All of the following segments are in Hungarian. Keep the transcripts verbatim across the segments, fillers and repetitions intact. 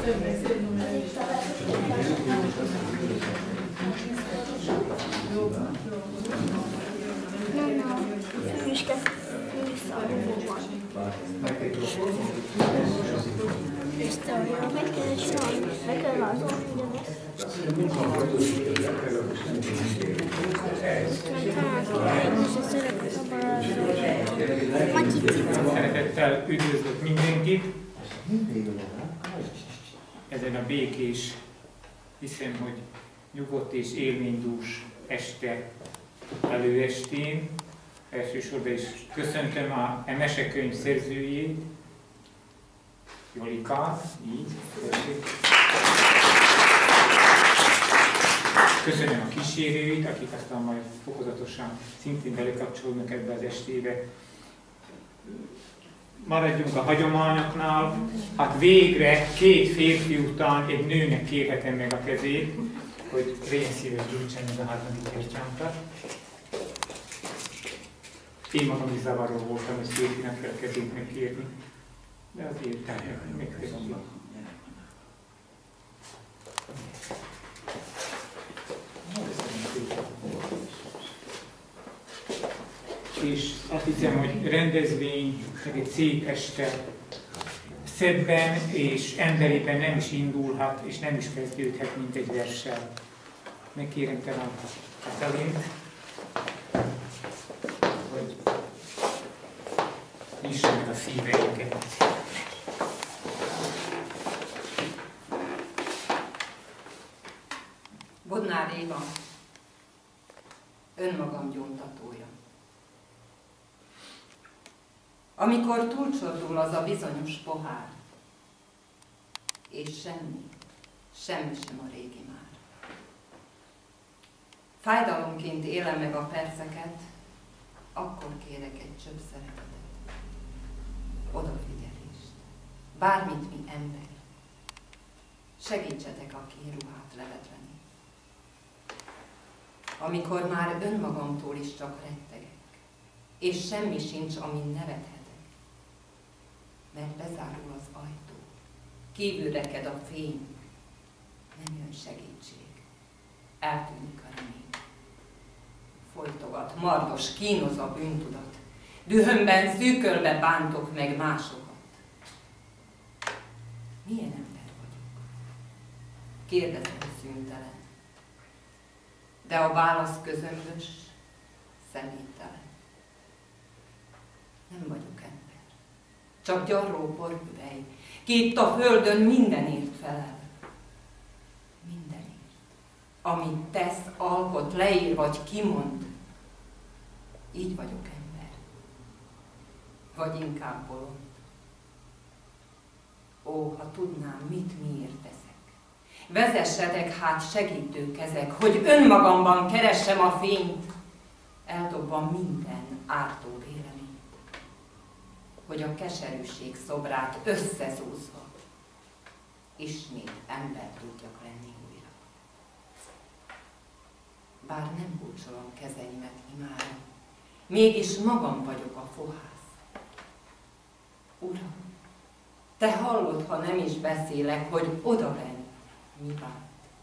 Nem, nem. Nem is kell vissza a rúgóban. És teóriában meg kell csinálni. Meg kell rajzolni ugyanezt. Szeretettel üdvözlök mindenkit ezen a békés, hiszem, hogy nyugodt és élménydús este előestén. Elsősorban is köszöntöm a mesekönyv szerzőjét, Jolikát, így. Köszönöm a kísérőit, akik aztán majd fokozatosan szintén belekapcsolódnak ebbe az estébe. Maradjunk a hagyományoknál. Hát végre két férfi után egy nőnek kérhetem meg a kezét, hogy legyen szíves gyújtsen meg a harmadik gyertyánkat. Én magam is zavaró voltam, hogy férfinak kell kezét megkérni, de azért megkérem. És azt hiszem, hogy rendezvény, meg egy szép este szebben és emberében nem is indulhat, és nem is kezdődhet, mint egy verssel. Megkérem talán Katalint, hogy nyissa meg a szíveinket. Bodnár Éva, önmagam gyóntatója. Amikor túlcsordul az a bizonyos pohár, és semmi, semmi sem a régi már. Fájdalomként élem meg a perceket, akkor kérek egy csöpp szeretetet, odafigyelést, bármit mi ember. Segítsetek a kéruhát levetleni. Amikor már önmagamtól is csak rettegek, és semmi sincs, amin nevethetek, mert bezárul az ajtó, kívül reked a fény, nem jön segítség, eltűnik a remény. Folytogat, mardos, kínoz a bűntudat, dühömben szűkölve bántok meg másokat. Milyen ember vagyok? Kérdezem szüntelen, de a válasz közömbös, személytelen. Nem vagyok ember, csak gyarló porhüvely, ki itt a földön mindenért felel. Mindenért. Amit tesz, alkot, leír vagy kimond, így vagyok ember. Vagy inkább bolond. Ó, ha tudnám, mit miért teszek. Vezessetek hát segítő kezek, hogy önmagamban keressem a fényt, eldobva minden ártó véleményt, hogy a keserűség szobrát összezúzva ismét ember tudjak lenni újra. Bár nem kulcsolom kezeimet imára, mégis magam vagyok a fohász. Uram, te hallod, ha nem is beszélek, hogy odavenj, mi vált.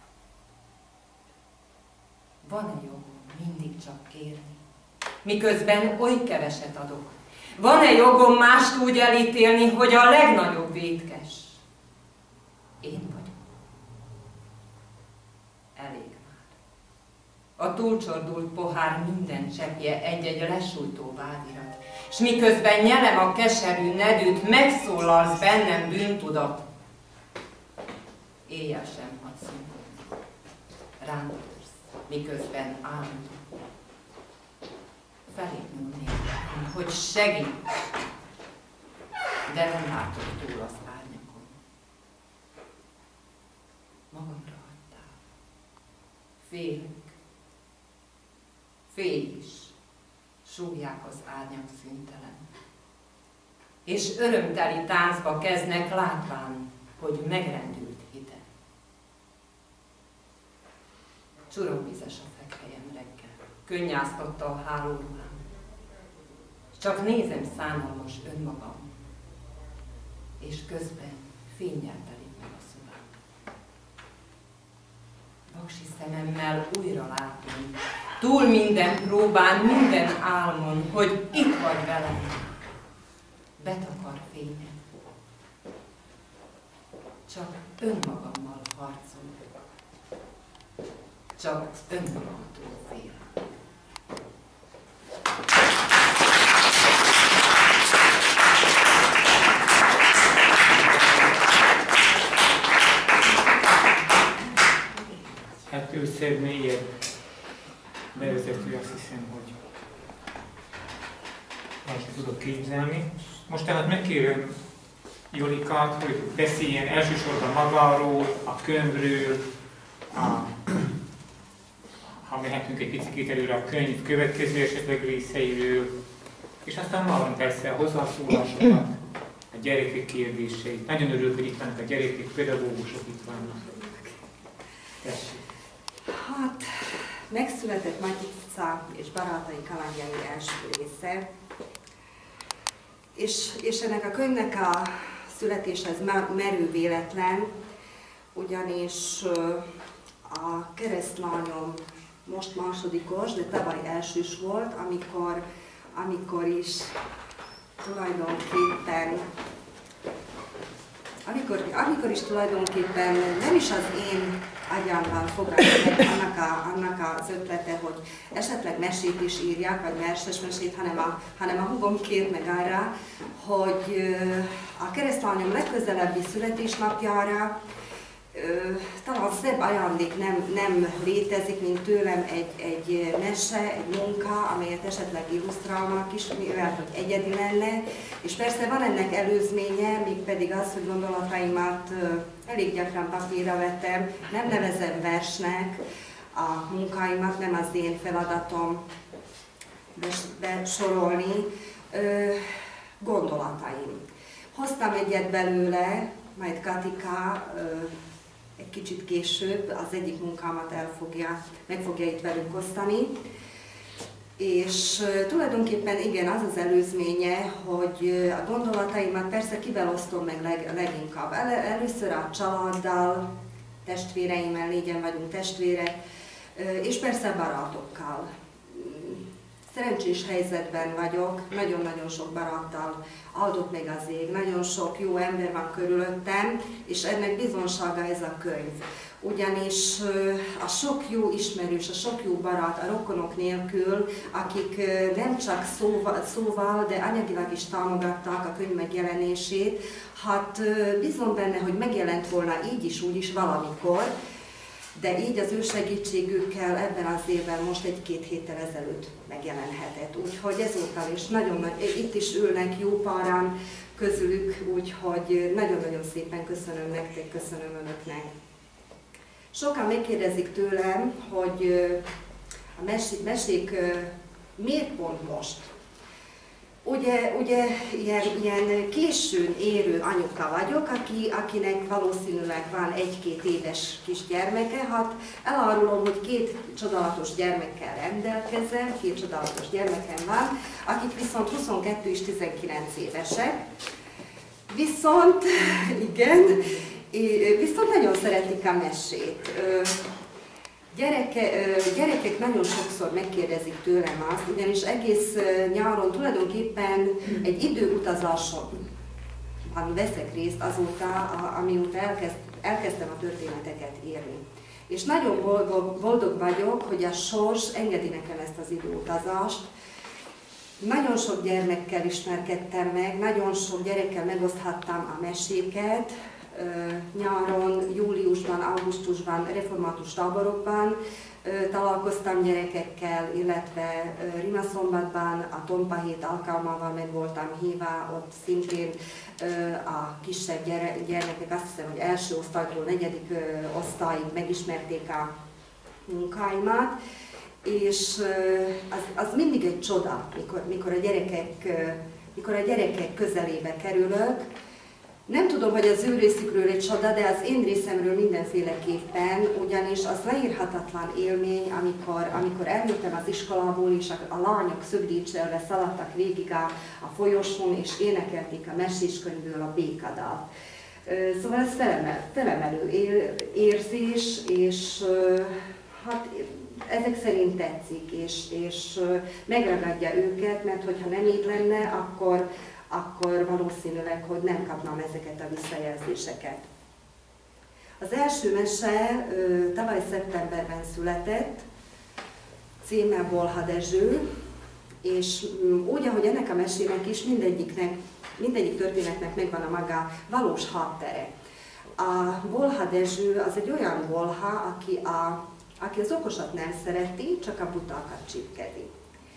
Van-e jogom mindig csak kérni, miközben oly keveset adok? Van-e jogom mást úgy elítélni, hogy a legnagyobb vétkes én vagyok? Elég már. A túlcsordult pohár minden cseppje egy-egy lesújtó vádirat, s miközben nyelem a keserű nedűt, megszólalsz bennem bűntudat. Éjjel sem hadd színvolt. Rám törsz, miközben álmodok. Felét nyúlnék, hogy segít, de nem látok túl az árnyakon. Magamra hagytál. Félek. Félj is, súgják az árnyak szüntelen. És örömteli táncba kezdnek látván, hogy megrendült hite. Csuromvizes a fekhelyem reggel, könnyáztatta a hálóruhám. Csak nézem szánalmas önmagam, és közben fénnyel telik meg a szobám. paksi szememmel újra látom, túl minden próbán, minden álmon, hogy itt vagy velem, betakar fényed. Csak önmagammal harcolok, csak önmagamtól félek. Hát ő mélyebb bevezető, azt hiszem, hogy most tudok képzelni. Mostanában megkérem Jolikát, hogy beszéljen elsősorban magáról, a könyvről, a, ha mehetünk egy picit előre, a könyv következő esetleg részeiről, és aztán magam persze a hozzászólásokat, a gyerekek kérdéseit. Nagyon örülök, hogy itt vannak a gyerekek, pedagógusok itt vannak. Tessék. Hát, megszületett Matyica és barátai kalandjai első része, és, és ennek a könyvnek a születése ez merő véletlen, ugyanis a keresztlányom most másodikos, de tavaly elsős volt, amikor, amikor is tulajdonképpen Amikor, amikor is tulajdonképpen nem is az én agyammal foglalkozik annak, a, annak az ötlete, hogy esetleg mesét is írjak, vagy verses mesét, hanem a, hanem a húgom kért meg arra, hogy a keresztlányom legközelebbi születésnapjára talán szebb ajándék nem, nem létezik, mint tőlem egy, egy mese, egy munka, amelyet esetleg illusztrálnak is, mivel hogy egyedi lenne. És persze van ennek előzménye, mégpedig az, hogy gondolataimat elég gyakran papírra vettem, nem nevezem versnek a munkáimat, nem az én feladatom besorolni, gondolataim. Hoztam egyet belőle, majd Katika egy kicsit később az egyik munkámat el fogja, meg fogja itt velünk osztani. És tulajdonképpen igen, az az előzménye, hogy a gondolataimat persze kivel osztom meg leg, leginkább. El, először a családdal, testvéreimmel, négyen vagyunk testvérek, és persze barátokkal. Szerencsés helyzetben vagyok, nagyon-nagyon sok baráttal áldott meg az ég, nagyon sok jó ember van körülöttem, és ennek bizonsága ez a könyv. Ugyanis a sok jó ismerős, a sok jó barát, a rokonok nélkül, akik nem csak szóval, szóval, de anyagilag is támogatták a könyv megjelenését, hát bízom benne, hogy megjelent volna így is, úgy is valamikor, de így az ő segítségükkel ebben az évben most egy-két héttel ezelőtt megjelenhetett. Úgyhogy ezúttal is nagyon nagy, itt is ülnek jó páran közülük, úgyhogy nagyon-nagyon szépen köszönöm nektek, köszönöm önöknek. Sokan megkérdezik tőlem, hogy a mesék, mesék miért pont most? Ugye, ugye ilyen, ilyen későn érő anyuka vagyok, aki, akinek valószínűleg van egy-két éves kisgyermeke. Hát elárulom, hogy két csodálatos gyermekkel rendelkezem, két csodálatos gyermekem van, akik viszont huszonkettő és tizenkilenc évesek. Viszont, igen, viszont nagyon szeretik a mesét. Gyereke, gyerekek nagyon sokszor megkérdezik tőlem azt, ugyanis egész nyáron tulajdonképpen egy időutazáson veszek részt azóta, amióta elkezd, elkezdtem a történeteket írni. És nagyon boldog, boldog vagyok, hogy a sors engedi nekem ezt az időutazást. Nagyon sok gyermekkel ismerkedtem meg, nagyon sok gyerekkel megoszthattam a meséket, nyáron, júliusban, augusztusban, református táborokban találkoztam gyerekekkel, illetve Rimaszombatban a Tompa hét alkalmával meg voltam hívva, ott szintén a kisebb gyermekek, azt hiszem, hogy első osztálytól negyedik osztályig megismerték a munkáimat, és az, az mindig egy csoda, mikor, mikor, a gyerekek, mikor a gyerekek közelébe kerülök. Nem tudom, hogy az ő részükről egy csoda, de az én részemről mindenféleképpen, ugyanis az leírhatatlan élmény, amikor, amikor eljöttem az iskolából, és a, a lányok szögdícselve szaladtak végig a, a folyosón, és énekelték a meséskönyvből a békadalt. Szóval ez felemel, felemelő érzés, és hát ezek szerint tetszik, és, és megragadja őket, mert hogyha nem így lenne, akkor, akkor valószínűleg, hogy nem kapnám ezeket a visszajelzéseket. Az első mese tavaly szeptemberben született, címe Bolha Dezső, és úgy, ahogy ennek a mesének is, mindegyiknek, mindegyik történetnek megvan a maga valós háttere. A Bolha Dezső az egy olyan bolha, aki, a, aki az okosat nem szereti, csak a butákat csipkedi.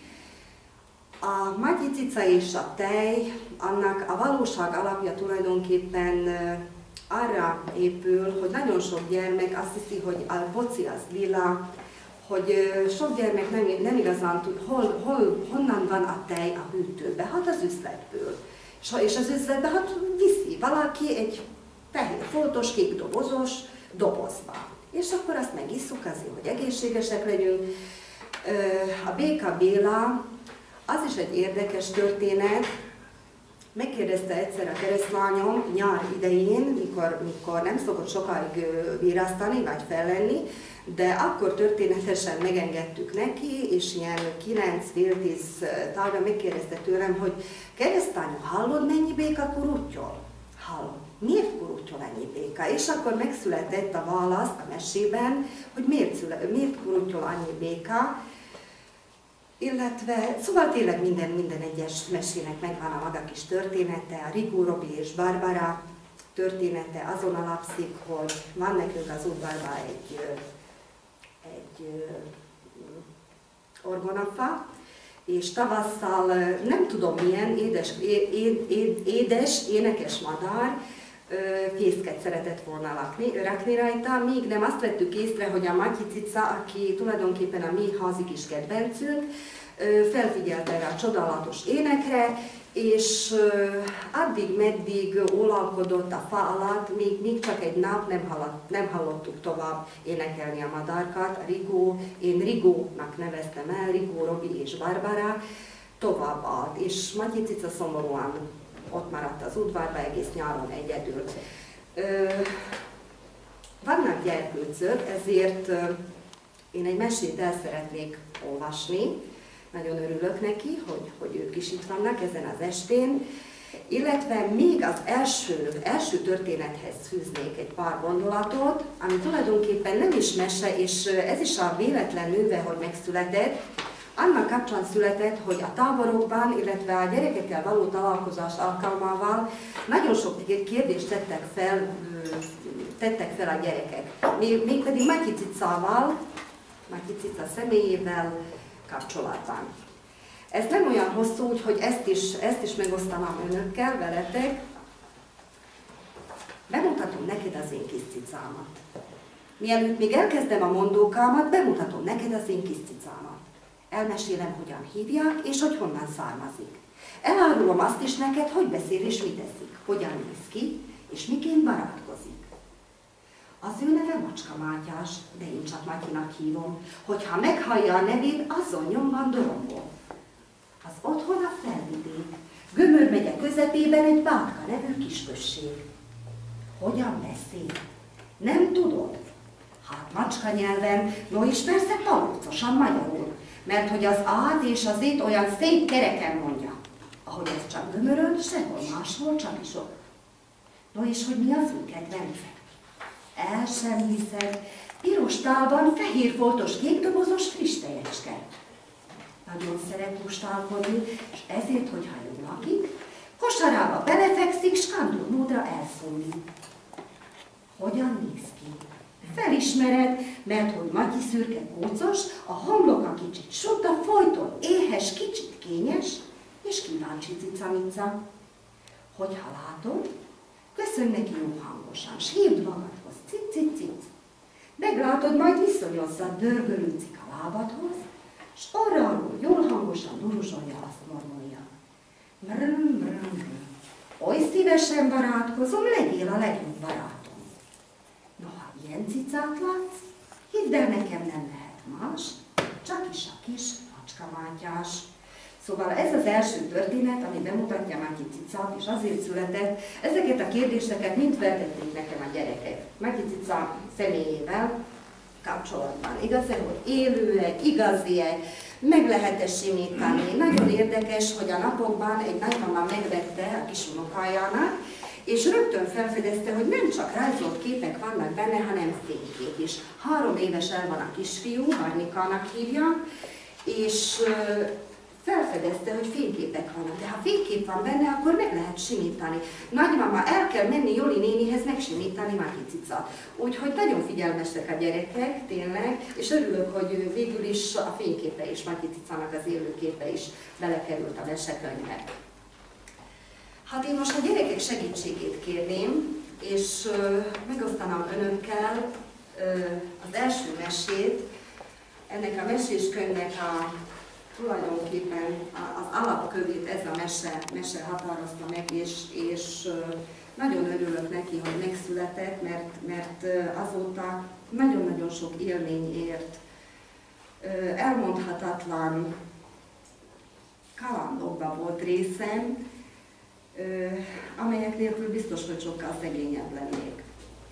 A Matyi cica és a tej, annak a valóság alapja tulajdonképpen arra épül, hogy nagyon sok gyermek azt hiszi, hogy a boci az lila, hogy sok gyermek nem, nem igazán tud, hol, hol, honnan van a tej a hűtőbe, hát az üzletből. És az üzletbe hát viszi valaki egy fehér foltos, kék dobozos dobozba. És akkor azt megisszuk azért, hogy egészségesek legyünk. A Béka Béla, az is egy érdekes történet. Megkérdezte egyszer a keresztlányom nyár idején, mikor, mikor nem szokott sokáig virasztani vagy fellenni, de akkor történetesen megengedtük neki, és ilyen kilenc fél tíz tájban megkérdezte tőlem, hogy keresztányom, hallod, mennyi béka kurutyol? Hallom. Miért kurutyol ennyi béka? És akkor megszületett a válasz a mesében, hogy miért, szüle, miért kurutyol annyi béka, illetve, szóval tényleg minden, minden egyes mesének megvan a maga kis története, a Rigó, Robi és Barbara története azon alapszik, hogy van nekünk az udvarban egy, egy orgonafa, és tavasszal nem tudom milyen édes, é, é, édes énekes madár fészket szeretett volna lakni, rakni rajta, míg nem azt vettük észre, hogy a Matyi cica, aki tulajdonképpen a mi házi kis kedvencünk, felfigyelt erre a csodálatos énekre, és addig-meddig ólalkodott a fa alatt, míg, míg csak egy nap nem, hallott, nem hallottuk tovább énekelni a madárkat. A Rigó, én Rigónak neveztem el, Rigó, Robi és Barbara, tovább állt, és Matyi cica szomorúan ott maradt az udvarba egész nyáron egyedül. Vannak gyerkőcök, ezért én egy mesét el szeretnék olvasni. Nagyon örülök neki, hogy, hogy ők is itt vannak ezen az estén. Illetve még az első, első történethez fűznék egy pár gondolatot, ami tulajdonképpen nem is mese, és ez is a véletlen nőve, hogy megszületett. Annak kapcsán született, hogy a táborokban, illetve a gyerekekkel való találkozás alkalmával nagyon sok kérdést tettek fel, tettek fel a gyerekek. Mégpedig Matyi cicával, Matyi cica személyével kapcsolatban. Ez nem olyan hosszú, úgyhogy ezt is, ezt is megosztanám önökkel, veletek. Bemutatom neked az én kis cicámat. Mielőtt még elkezdem a mondókámat, bemutatom neked az én kis cicámat. Elmesélem, hogyan hívják, és hogy honnan származik. Elárulom azt is neked, hogy beszél és mit teszik, hogyan néz ki, és miként barátkozik. Az ő neve Macska Mátyás, de én csak Matyinak hívom, hogyha meghallja a nevét, azon nyomban dorongol. Az otthon a Felvidék, Gömör megye közepében egy Bátka nevű kisközség. Hogyan beszél? Nem tudod? Hát macska nyelven, no és persze palócosan magyarul, mert hogy az át és az ét olyan szép kereken mondja, ahogy ez csak Gömörön, sehol máshol, csak is ott. No és hogy mi az ő kedvence? El sem hiszed, piros tálban fehér foltos kékdobozos friss tejecske. Nagyon szeret lustálkodni, és ezért, hogyha jól lakik, kosarába belefekszik, s kandúrmódra elszólít. Hogyan néz ki? Felismered, mert hogy Matyi szürke kócos, a homloka kicsit sutta, folyton éhes, kicsit kényes, és kíváncsi cicamica. Hogyha látod, köszön neki jó hangosan, s hívd magadhoz, cic-cic-cic. Meglátod, majd viszonyozza dörgölőcik a lábadhoz, s arra-arról jól hangosan duruzsolja, azt mormolja. Mrm, mrm, mrm. Oly szívesen barátkozom, legyél a legjobb barátom. No, ha ilyen cicát látsz, hidd el, nekem nem lehet más, csak is a kis Macska Mátyás. Szóval ez az első történet, ami bemutatja Matyi Cicát, és azért született, ezeket a kérdéseket mind feltették nekem a gyerekek. Matyi Cica személyével kapcsolatban. Igaz-e, hogy élő-e, igazi-e, meg lehet-e simítani. Nagyon érdekes, hogy a napokban egy nagymama megvette a kis unokájának, és rögtön felfedezte, hogy nem csak rajzolt képek vannak benne, hanem fénykép is. Három éves el van a kisfiú, Harnikának hívják, és felfedezte, hogy fényképek vannak. De ha fénykép van benne, akkor meg lehet simítani. Nagymama, el kell menni Joli nénihez megsimítani Matyi Cicát. Úgyhogy nagyon figyelmesek a gyerekek, tényleg, és örülök, hogy végül is a fényképe is, Matyi Cicának az élőképe is belekerült a mesekönyvbe. Hát én most a gyerekek segítségét kérném, és uh, megosztanám önökkel uh, az első mesét. Ennek a meséskönyvnek a tulajdonképpen az alapkövét ez a mese, mese határozta meg, és, és nagyon örülök neki, hogy megszületett, mert, mert azóta nagyon-nagyon sok élmény ért. Elmondhatatlan kalandokban volt részem, amelyek nélkül biztos, hogy sokkal szegényebb lennék.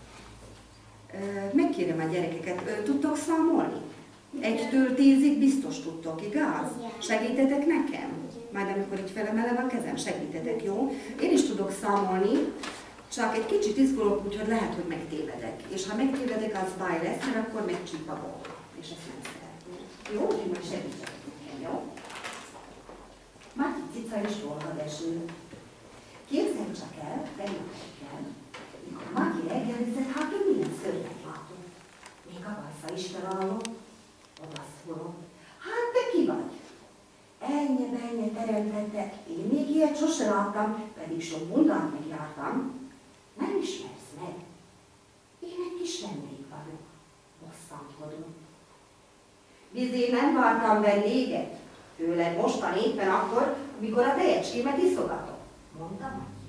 Megkérem a gyerekeket, tudtok számolni? Egytől tízig biztos tudtok, igaz? Segítetek nekem? Majd amikor így felemelem a kezem, segítetek, jó? Én is tudok számolni, csak egy kicsit izgulok, úgyhogy lehet, hogy megtévedek. És ha megtévedek, az baj lesz, mert akkor megcsíp a boka. És ezt nem szeretném. Jó? Én majd segítek nekem, jó? Matyi Cica és Volga-Dezső. Képzelj csak el, felülhetjen, mikor Matyi reggelizett, hát ő milyen szörnyet látott. Még a bassza is felállott. Odaszólom. Hát te ki vagy? Ennyi, ennyi teremtette, én még ilyet sose láttam, pedig sok bundát megjártam. Nem ismersz meg? Én egy kis vendég vagyok. Bosszankodom. Bizony nem vártam vendéget, főleg mostan éppen akkor, amikor a tejecskémet iszogatom. Mondta Matyi.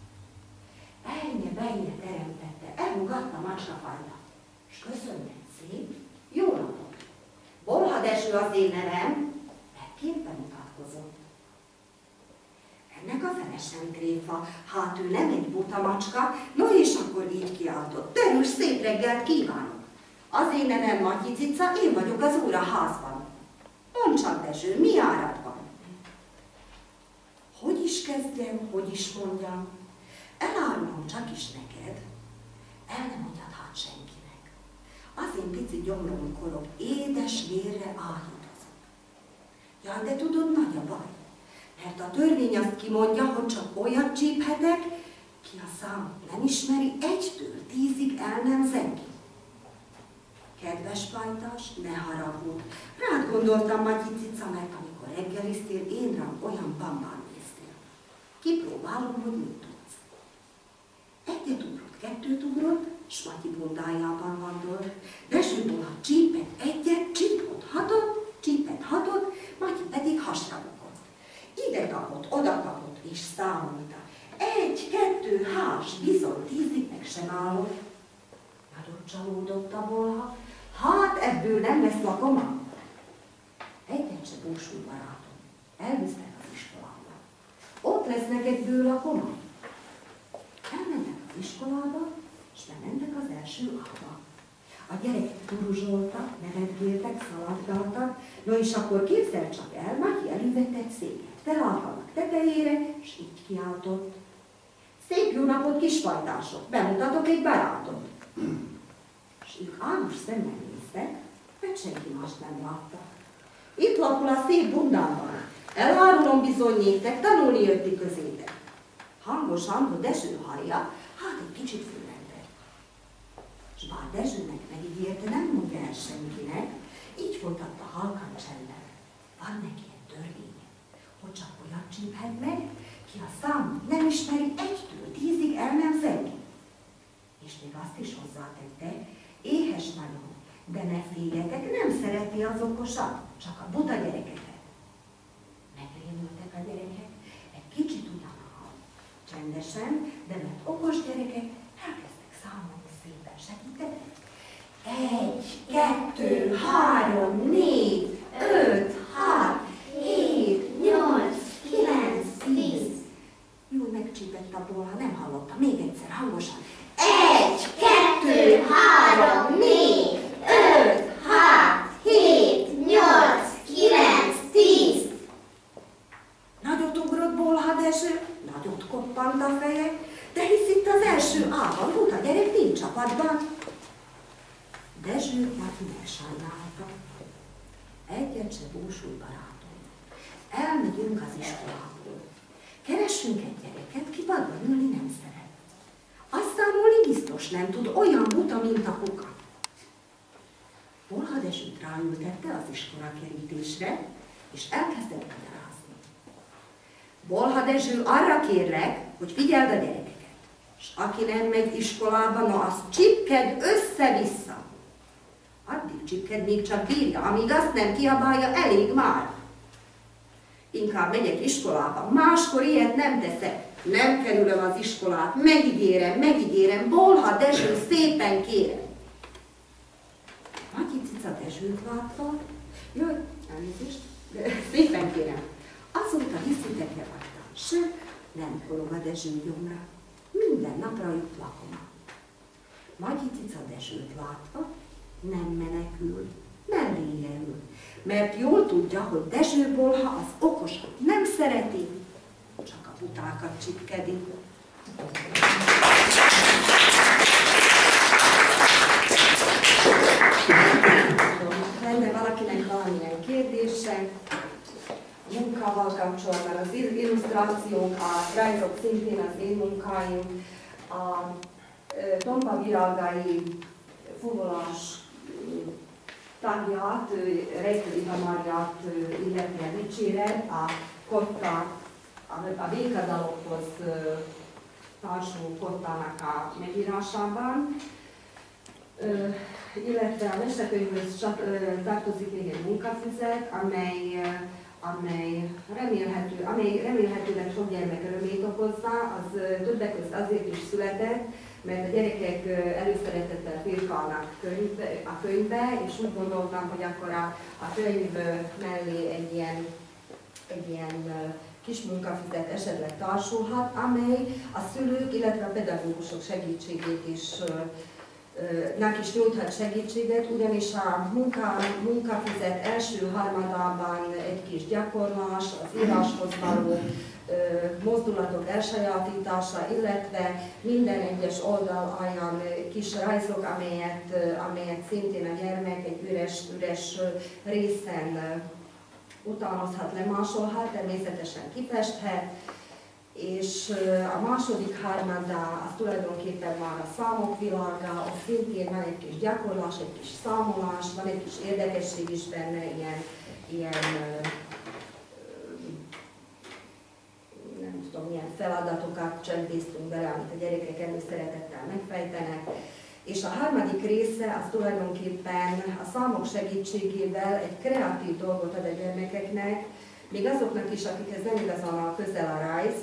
Ennyi, ennyi teremtette, elmugatta macskafajta. És köszönhet szép, jó napot. Volga-Dezső az én nevem, megként bemutatkozott. Ennek a fele sem tréfa, hát ő nem egy buta macska, no és akkor így kiáltott. Terős szép reggelt kívánok! Az én nevem Matyi Cica, én vagyok az úr a házban. Mondd csak, Dezső, mi árad van? Hogy is kezdjem, hogy is mondjam? Elárulom csak is neked, el nem mondjad hát senkinek. Az én pici gyomrom korog, édes vérre áhítozok. Jaj, de tudod, nagy a baj, mert a törvény azt kimondja, hogy csak olyat csíphetek, ki a számot nem ismeri, egytől tízig el nem zengi. Kedves pajtas, ne haragudj, rád gondoltam, Matyi Cica, mert amikor reggeliztél, én rám olyan bambán néztél. Kipróbálom, hogy mit tudsz. Egyet ugrott, kettőt ugrott, s Matyi bundájában vandolt. Dezsőból a csípet egyet, csípot hatot, csípet hatot, Matyi pedig hasra bukott. Ide kapott, oda kapott, és számolta. Egy, kettő, hás, bizony tízig meg sem állott. Nagyon csalódott a bolha. Hát ebből nem lesz lakoma. Egyet se búsul, barátom. Elvisznek az iskolába. Ott lesz neked lakoma. Elmentek az iskolába, és bementek az első ába. A gyerekek turuzsoltak, nevetgéltek, szaladgáltak, no és akkor képzel csak el, Matyi elővett egy széket, felálltak tetejére, és így kiáltott. Szép jó napot, kisfajtások, bemutatok egy barátot. És ők álmos szemmel néztek, mert senki más nem látta. Itt lakul a szép bundában. Elárulom bizony néktek, tanulni jötti közétek. Hangosan, hogy Dezső hallja, hát egy kicsit fölrendelt. S bár Dezsőnek megígérte, nem mondja el senkinek, így folytatta halkan csendben. Van neki egy törvénye, hogy csak olyat csíphet meg, ki a számot nem ismeri, egytől tízig el nem zengi. És még azt is hozzátette, éhes vagyok, de ne féljetek, nem szereti az okosat, csak a buta gyerekeket. Megrémültek a gyerekek, egy kicsit ugyanaha. Csendesen, de mert okos gyerekek elkezdtek számolni szépen. Segítetek? Egy, kettő, három, négy, öt, hat, hét, nyolc, iskoládban, Dezső Kati megsajnálta. Egyet se búsul barátom. Elmegyünk az iskolából. Keressünk egy gyereket, ki padban ülni nem szeret. Aztánolni biztos nem tud, olyan buta, mint a kuka. Bolha Dezsőt ráültette az iskola kerítésre, és elkezdett magyarázni. Bolha Dezső, arra kérlek, hogy figyeld a gyerekeket, és aki nem megy iskolába, na az csipked össze-vissza. Addig csipked, még csak bírja, amíg azt nem kiabálja, elég már. Inkább megyek iskolába, máskor ilyet nem teszek. Nem kerülöm az iskolát, megígérem, megígérem, Bolha Dezső, szépen kérem. Matyi cica Dezsőt látta, jaj, elnézést, szépen kérem. Azóta hiszitek-e vágtam, se nem forog a Dezső gyomra, minden napra jut lakoma. Matyi cica Dezsőt látva, nem menekül, melléje ül, mert jól tudja, hogy Dezső Bolha az okosat nem szereti, csak a butákat csipkedi. Lenne valakinek valamilyen kérdése a munkával kapcsolatban, az illusztrációk, a rajzok szintén az én munkáim, a Tompa virágai fuvolás tagját, Rejtői Hamarját illetve dicséret, a kotta, a békadalokhoz társuló kottának a megírásában, illetve a mesterkönyvhöz tartozik még egy munkafüzet, amely, amely, remélhető, amely remélhetőleg sok gyermek örömét okozza, az többek között azért is született, mert a gyerekek előszeretettel firkálnak könyvbe, a könyvbe, és úgy gondoltam, hogy akkor a, a könyv mellé egy ilyen, egy ilyen kis munkafüzet esetleg társulhat, amely a szülők, illetve a pedagógusok segítségét is nak is nyújthat segítséget, ugyanis a munka, munkafüzet első harmadában egy kis gyakorlás, az íráshoz való mozdulatok elsajátítása, illetve minden egyes oldal olyan kis rajzok, amelyet, amelyet szintén a gyermek egy üres, üres részen utánozhat, lemásolhat, természetesen kifesthet, és a második harmada az tulajdonképpen már a számok világa, ott szintén van egy kis gyakorlás, egy kis számolás, van egy kis érdekesség is benne, ilyen, ilyen nem tudom, milyen feladatokat csempésztünk bele, amit a gyerekek előszeretettel megfejtenek. És a harmadik része az tulajdonképpen a számok segítségével egy kreatív dolgot ad a gyermekeknek, még azoknak is, akikhez nem igazán a közel a rajz.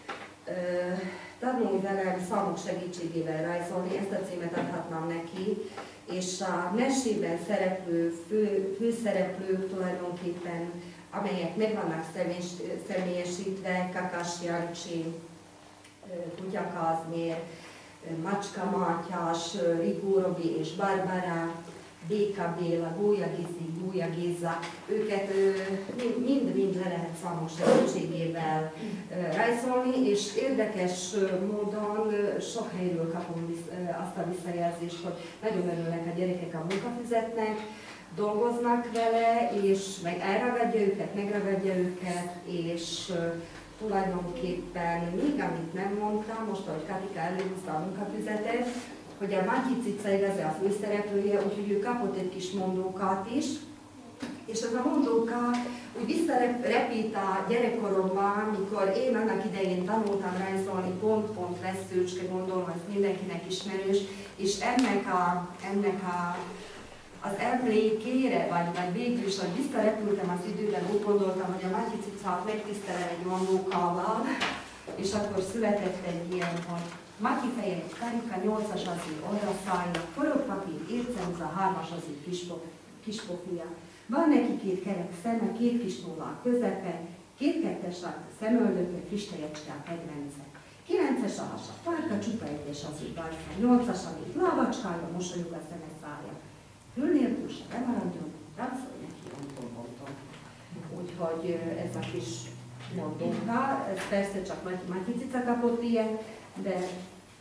Tanulj velem számok segítségével rajzolni, ezt a címet adhatnám neki, és a mesében szereplő fő, főszereplők tulajdonképpen, amelyek meg vannak személyesítve, Kakas Jancsi, Kutya Kázmér, Macska Mátyás, Rigó Robi és Barbara, Béka Béla, Gólya Gizi, Gólya Géza, őket mind-mind le lehet számos segítségével rajzolni, és érdekes módon sok helyről kapom azt a visszajelzést, hogy nagyon örülnek a gyerekek a munkafüzetnek, dolgoznak vele, és meg elragadja őket, megragadja őket, és tulajdonképpen még amit nem mondtam, most ahogy Katika előhúzta a munkafüzetet, hogy a Matyi cica igaz a főszereplője, úgyhogy ő kapott egy kis mondókát is, és ez a mondóka úgy visszarepít a gyerekkoromban, mikor én annak idején tanultam rajzolni pont-pont veszőcske, gondolom, ez mindenkinek ismerős, és ennek, a, ennek a, az emlékére, vagy, vagy végül is, hogy visszarepültem az időben, úgy gondoltam, hogy a Matyi cicát megtisztelem egy mondókával, és akkor született egy ilyen, hogy Matyi feje egy karika, nyolcas az ő oldalszája, forogpapír, ércenza, hármas az ő kispofia. Van neki két kerek szeme, két kis nóla a közepe, két kettes a szemöldöke, kis tejecske a kedvence. Kilences a hasa, farka, csupa egyes az ő bajka, nyolcas a még lábacskája, mosolyog a szeme szája. Fül nélkül se bemaradjon, ránszolj neki onton-onton. Úgyhogy ez a kis mondóka, ez persze csak Matyi cica kapott ilyen, de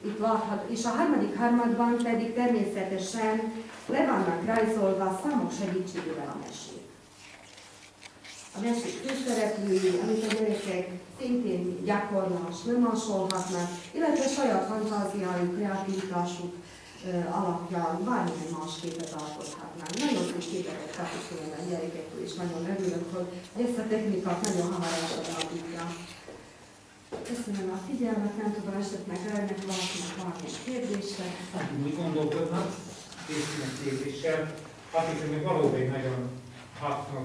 itt láthat, és a harmadik harmadban pedig természetesen le vannak rajzolva számos segítségével a mesék. A mesék főszereplői, amit a gyerekek szintén gyakorlás nem másolhatnak, illetve saját fantáziájuk, kreativitásuk alapján bármilyen más képet alkothatnak. Nagyon szép képeket kapcsolom a gyerekekről, és nagyon örülök, hogy ezt a technikát nagyon hamarosan alapítja. Köszönöm a figyelmet, nem tudom, esetleg önnek valakinek valamilyen kérdésre. Hát, úgy gondolkodnak, készülnek kérdéssel. Azt hiszem, hogy valóban egy nagyon hasznos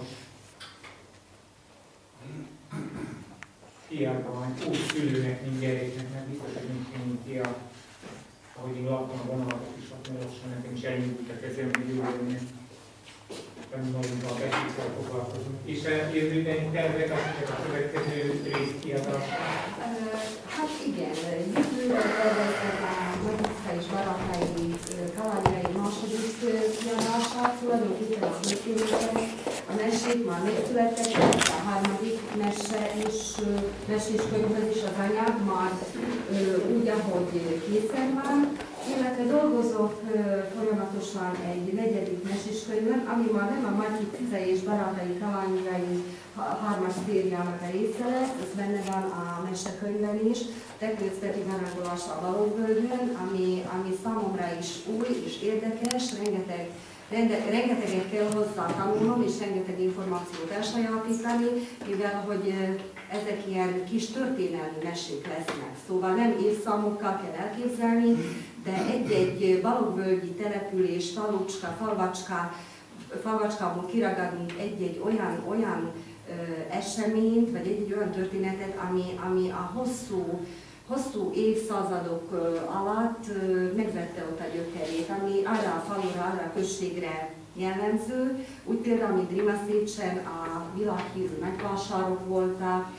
hiányban, úgy szülőnek, mint gyereknek, mert biztos, hogy nincs mindenki a, ahogy én láttam a vonalatot is, ott lassan nekem is elindult a kezem, hogy jó lenne. Tanulóinkkal a besítsel foglalkozunk. És a jövőbeni tervek, akiket a következő részt kiadásra? Hát igen, jövőre tervezett a Magica és Baratnai kalandjai második kiadását, tulajdonképpen a főkészíteni. A mesék már megszülettek, a harmadik mese és mesés könyvhöz is az anyag már úgy, ahogy készen van, illetve dolgozok folyamatosan egy negyedik meséskönyvön, ami már nem a Magica és Baratnai kalandjai hármas szériának a része lesz, ez benne van a mesekönyvben is, Teknőc Peti Ganagolás a Balogvölgyön, ami, ami számomra is új és érdekes, rengeteg, rende, rengeteget kell hozzá tanulnom, és rengeteg információt elsajátítani, mivel hogy ezek ilyen kis történelmi mesék lesznek. Szóval nem évszámokkal kell elképzelni, de egy-egy balogvölgyi település, falucska, falvacska, falvacskából kiragadunk egy-egy olyan, olyan eseményt, vagy egy, egy olyan történetet, ami, ami a hosszú, hosszú évszázadok alatt megvette ott a gyökerét, ami arra a falura, arra a községre jellemző. Úgy például, mint Rimaszécsen a világhírű nagyvásárok voltak,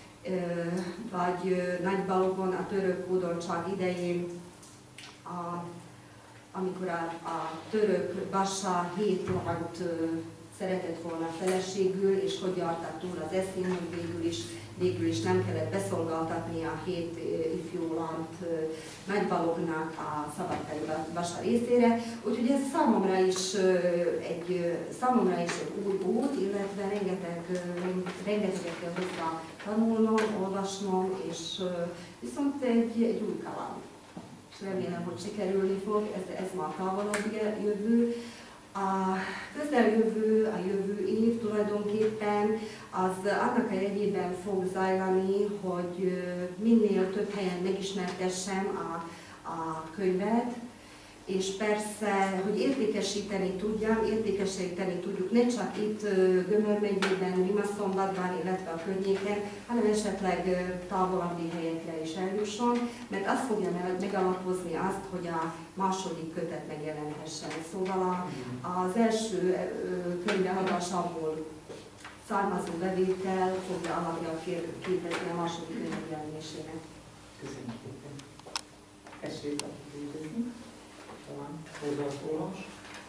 vagy Nagybalogon a török hódoltság idején, a, amikor a, a török Bassa hét lant szeretett volna feleségül, és hogy jártak túl az eszén, hogy végül is, végül is nem kellett beszolgáltatni a hét ifjú lant Nagybalognak a szabadkai Bassa részére. Úgyhogy ez számomra is egy, számomra is egy új út, illetve rengeteg, rengeteget kell hozzá tanulnom, olvasnom, és viszont egy, egy új kaland. És remélem, hogy sikerülni fog, ez, ez már távolabb jövő. A közeljövő, a jövő év tulajdonképpen az annak a jegyében fog zajlani, hogy minél több helyen megismertessem a, a könyvet, és persze, hogy értékesíteni tudjam, értékesíteni tudjuk ne csak itt Gömör megyében, Rimaszombatban, illetve a környéken, hanem esetleg távolabbi helyekre is eljusson, mert azt fogja megalapozni azt, hogy a második kötet megjelenhessen. Szóval az első könyveadásából származó bevétel fogja alapját képezni a második könyv megjelenésének. Köszönjük szépen. Essék a kérdezni. Talán hozzászólás.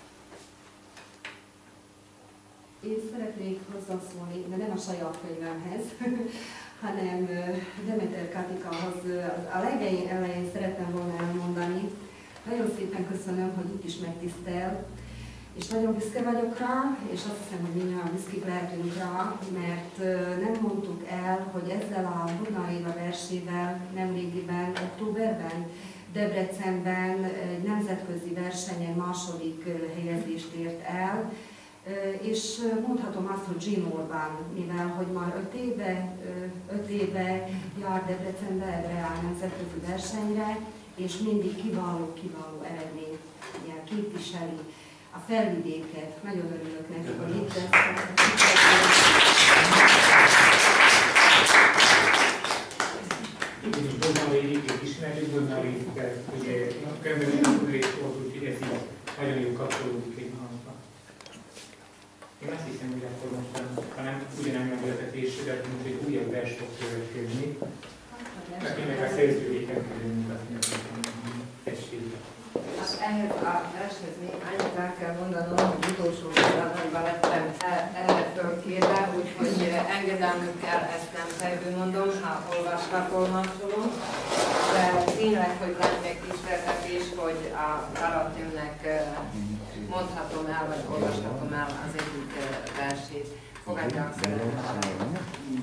Én szeretnék hozzászólni, de nem a saját könyvemhez, hanem Demeter Katikához. A legelején elején szeretném volna elmondani. Nagyon szépen köszönöm, hogy itt is megtisztel, és nagyon büszke vagyok rá, és azt hiszem, hogy mindjárt büszkék lehetünk rá, mert nem mondtuk el, hogy ezzel a Brunner Éva versével nemrégiben, októberben, Debrecenben egy nemzetközi versenyen második helyezést ért el, és mondhatom azt, hogy zsinórban, mivel hogy már öt éve, öt éve jár Debrecenbe erre a nemzetközi versenyre, és mindig kiváló, kiváló eredménnyel képviseli a felvidéket. Nagyon örülök neki, hogy itt lesz. Így is Brunner Évét ismerjük, Brunner Évet, ugye a könyvben részt volt, úgyhogy ez így nagyon jó kapcsolódik egy magamban. Én azt hiszem, hogy akkor most, ha nem ugyanúgy megvezetésre, mint egy újabb vers fog következni. Akinek a szerződéket kell mutatni, tessék. ehhez a vershez még annyit el kell mondanom, hogy utolsó pillanatban lettem erre fölkérve, úgyhogy engedelmükkel ezt nem fejből mondom, ha olvasva tolmácsolom. De tényleg, hogy lenne egy kísértetés, hogy a Karateumnek mondhatom el, vagy olvashatom el az egyik versét. Fogadják szeretettel.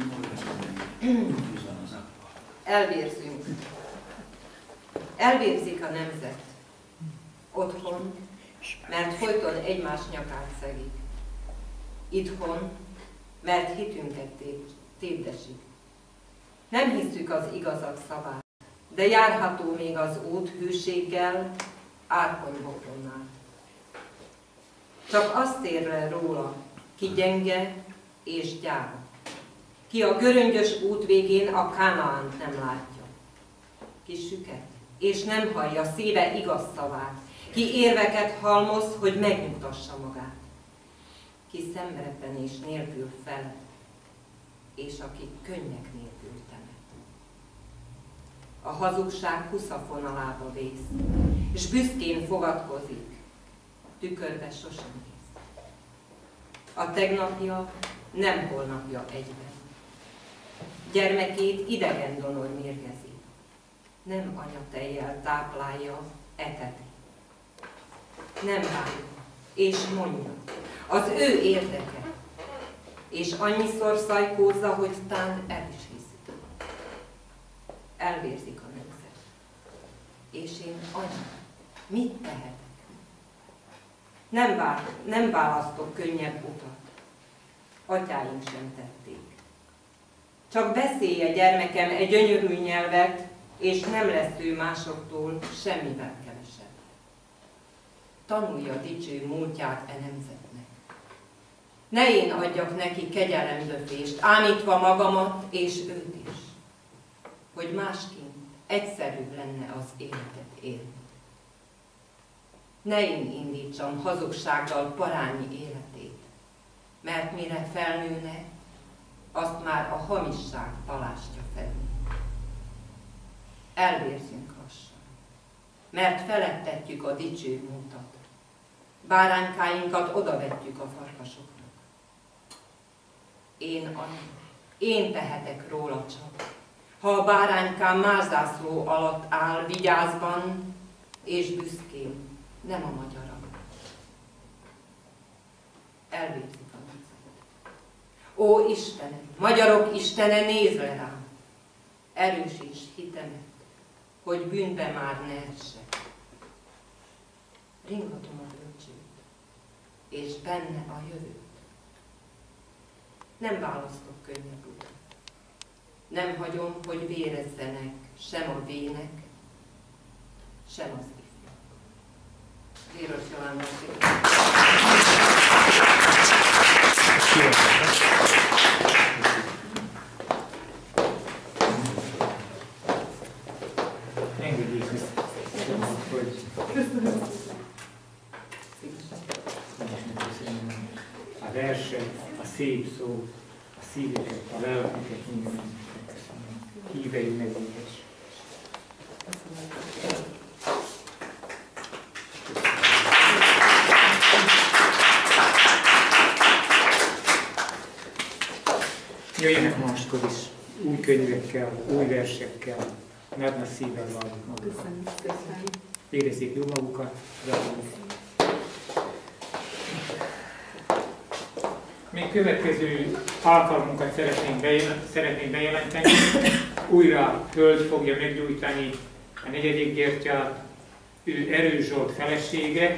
Elvérzünk. Elvérzik a nemzet. Otthon, mert folyton egymás nyakát szegik. Itthon, mert hitünket tévdesik. Nem hiszük az igazak szavát, de járható még az út hűséggel, árkonybokronnál. Csak azt ér le róla, ki gyenge és gyáva, ki a göröngyös út végén a Kánaánt nem látja, ki süket és nem hallja szíve igaz szavát, ki érveket halmoz, hogy megnyugtassa magát, ki szemrepenés nélkül fel, és aki könnyek nélkül temet. A hazugság kuszafonalába vész, és büszkén fogadkozik, tükörbe sosem néz. A tegnapja nem holnapja egyben. Gyermekét idegen donor mérgezi, nem anyatejjel táplálja, eteti. Nem várja, és mondja, az ő érdeke, és annyiszor szajkózza, hogy tán el is hiszi. Elvérzik a nemzet. És én anya, mit tehetek? Nem, vár, nem választok könnyebb utat. Atyáink sem tették. Csak beszélje gyermekem egy gyönyörű nyelvet, és nem lesz ő másoktól semmivel kevesebb. Tanulja dicső múltját e nemzetnek. Ne én adjak neki kegyelemdöfést, ámítva magamat és őt is, hogy másként egyszerűbb lenne az életet élni. Ne én indítsam hazugsággal parányi életét, mert mire felnőne, azt már a hamisság talástja felé. Elvérzünk lassan, mert feledtetjük a dicső múltat. Báránykáinkat odavetjük a farkasoknak. Én anya, én tehetek róla csak, ha a báránykám más zászló alatt áll vigyázban és büszkén, nem a magyarak. Elvérzik a nemzet. Ó Istenem, magyarok Istene, nézz le rám! Erősíts hitemet, hogy bűnbe már ne essek. Ringatom a bölcsőt, és benne a jövőt. Nem választok könnyebb utat. Nem hagyom, hogy vérezzenek sem a vének, sem az ifjak. Véros Jolánnak Engedjék meg, hogy a versek, a szép szó, a szíveket, a lelkeket mindenkinek köszönöm. Hívei nevéhez. Jöjjenek máskor is új könyvekkel, új versekkel, nagy nagy szívvel valljuk magukat. Érezzék jó magukat, még következő alkalmunkat szeretnénk, bejelent, szeretnénk bejelenteni. Újra hölgy fogja meggyújtani a negyedik gyertyát, ő Erős Zsolt felesége.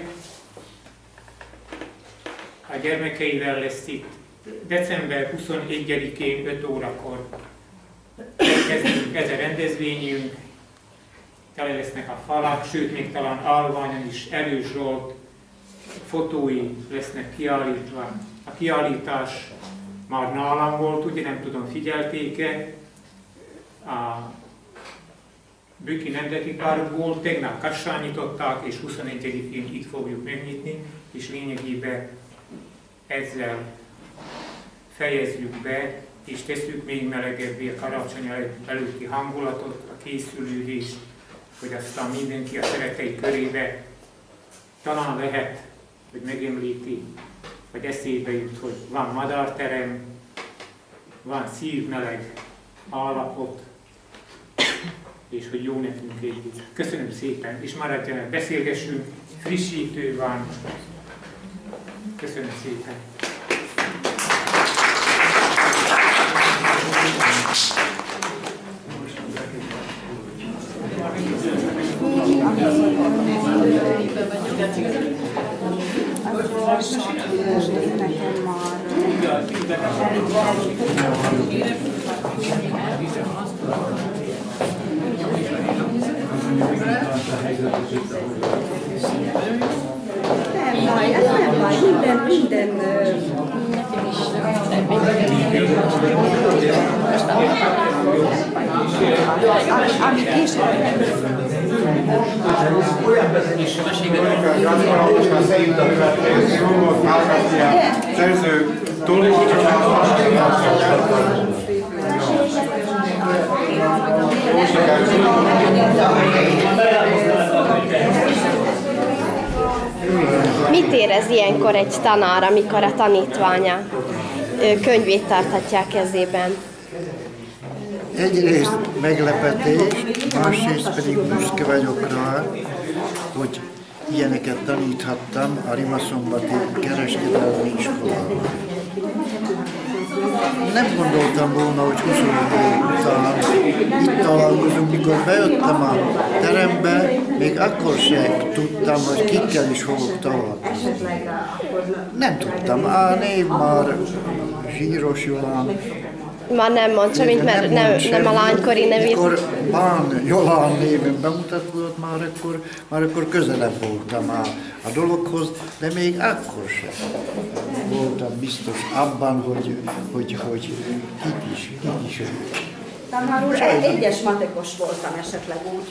A gyermekeivel lesz itt december huszonegyedikén öt órakor kezdünk ez a rendezvényünk. Tele lesznek a falak, sőt még talán állványon is Erős Zsolt fotói lesznek kiállítva. A kiállítás már nálam volt, ugye nem tudom, figyelték-e. A Bükki Nemzeti Park volt, tegnap Kassán nyitották, és huszonegyedikén itt fogjuk megnyitni, és lényegében ezzel fejezzük be, és tesszük még melegebbé a karácsony előtti hangulatot, a készülődést, hogy aztán mindenki a szerettei körébe talán lehet, hogy megemlíti, vagy eszébe jut, hogy van madárterem, van szívmeleg állapot, és hogy jó nekünk együtt. Köszönöm szépen, és maradjanak, beszélgessünk, frissítő van. Köszönöm szépen. Nekem már nem baj, ez nem baj, minden, minden ami később szerző Mit érez ilyenkor egy tanár, amikor a tanítványa könyvét tarthatják kezében? Egyrészt meglepetés, másrészt pedig büszke vagyok rá, hogy ilyeneket taníthattam a Rimaszombati kereskedelmi iskolában. Nem gondoltam volna, hogy huszonöt év után itt találkozunk, mikor bejöttem a terembe, még akkor sem tudtam, hogy kikkel is fogok találkozni. Nem tudtam, a név már Zsíros Jolán. Már nem mond semmit, mert nem, nem, nem a lánykori nevét. Mikor Bán Jolán néven bemutatkozott, már akkor, már akkor közelebb voltam a, a dologhoz, de még akkor sem voltam biztos abban, hogy, hogy, hogy kit is, kit is ők. Tanár úr, egy, egyes matekos voltam esetleg úgy.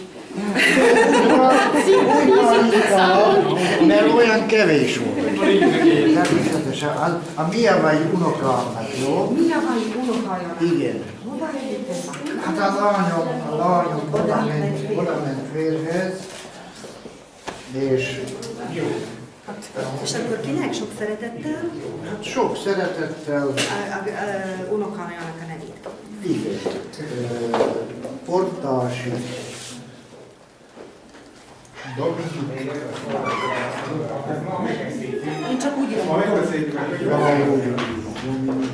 Mert olyan kevés volt. Természetesen. A, a Miavai unokámnak, jó? Miavai unokája? Igen. Hova egyetem? Hát a lányom, a lányom oda ment, oda ment férhez, és És akkor kinek sok szeretettel? hát sok szeretettel, A, a, a unokájának a nevét. igen, Portási Én csak úgy írom. Valahogy